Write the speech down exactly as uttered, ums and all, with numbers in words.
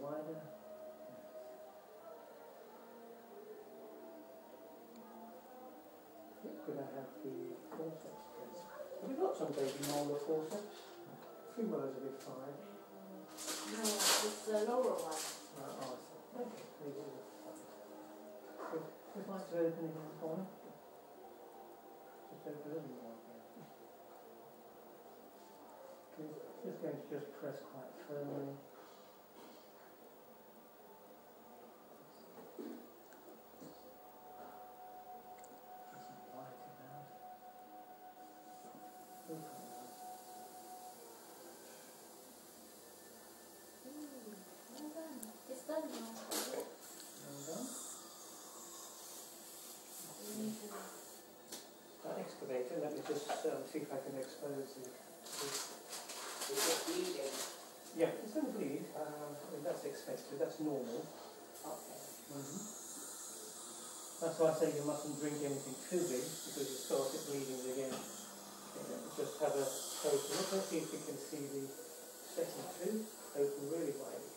wider. Could I have the forceps, please? Have you got some baby molar forceps? Three molars would be fine. No, it's the lower one. Uh, oh, okay, these are the Good. Just like to open again for me. Just open a little more again. Okay, just going to just press quite firmly. It's done now. Well done. That excavator, let me just um, see if I can expose the... Is it bleeding? Yeah, it's going to bleed. Um, I mean, that's expected, that's normal. Okay. Mm-hmm. That's why I say you mustn't drink anything too big, because you start it bleeding again. Okay, let me just have a closer look. Let's see if we can see the second tooth open really wide.